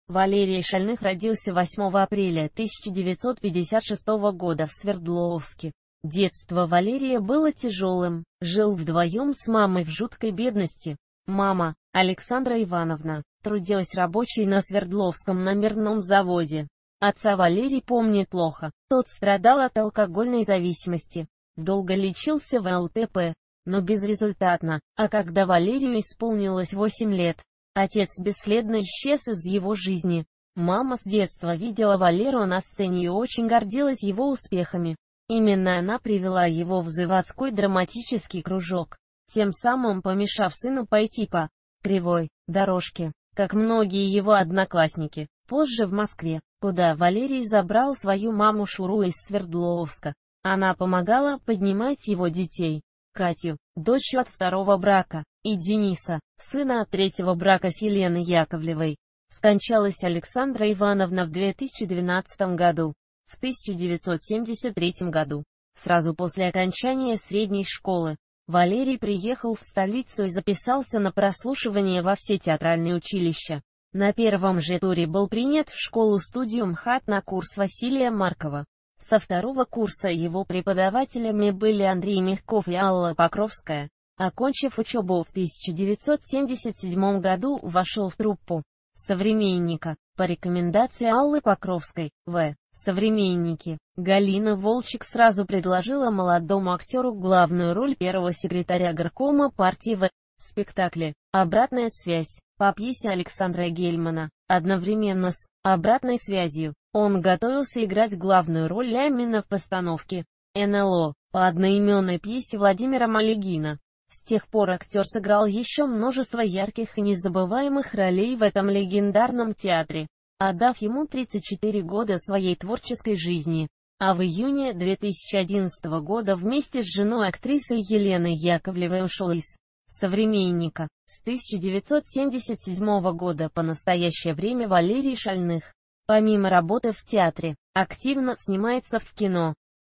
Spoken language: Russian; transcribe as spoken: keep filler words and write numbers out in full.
Валерий Шальных родился восьмого апреля тысяча девятьсот пятьдесят шестого года в Свердловске. Детство Валерия было тяжелым, жил вдвоем с мамой в жуткой бедности. Мама, Александра Ивановна, трудилась рабочей на Свердловском номерном заводе. Отца Валерий помнит плохо, тот страдал от алкогольной зависимости. Долго лечился в эл тэ пэ, но безрезультатно, а когда Валерию исполнилось восемь лет, отец бесследно исчез из его жизни. Мама с детства видела Валеру на сцене и очень гордилась его успехами. Именно она привела его в заводской драматический кружок, тем самым помешав сыну пойти по кривой дорожке, как многие его одноклассники. Позже в Москве, куда Валерий забрал свою маму Шуру из Свердловска, она помогала поднимать его детей: Катю, дочь от второго брака, и Дениса, сына от третьего брака с Еленой Яковлевой. Скончалась Александра Ивановна в две тысячи двенадцатом году. В тысяча девятьсот семьдесят третьем году, сразу после окончания средней школы, Валерий приехал в столицу и записался на прослушивание во все театральные училища. На первом же туре был принят в школу-студию МХАТ на курс Василия Маркова. Со второго курса его преподавателями были Андрей Мягков и Алла Покровская. Окончив учебу в тысяча девятьсот семьдесят седьмом году, вошел в труппу «Современника» по рекомендации Аллы Покровской. В «Современнике» Галина Волчек сразу предложила молодому актеру главную роль первого секретаря горкома партии в спектакле «Обратная связь» по пьесе Александра Гельмана. Одновременно с «Обратной связью» он готовился играть главную роль Лямина в постановке эн эл о по одноименной пьесе Владимира Малегина. С тех пор актер сыграл еще множество ярких и незабываемых ролей в этом легендарном театре, отдав ему тридцать четыре года своей творческой жизни. А в июне две тысячи одиннадцатого года вместе с женой актрисой Еленой Яковлевой ушел из «Современника». С тысяча девятьсот семьдесят седьмого года по настоящее время Валерий Шальных, помимо работы в театре, активно снимается в кино.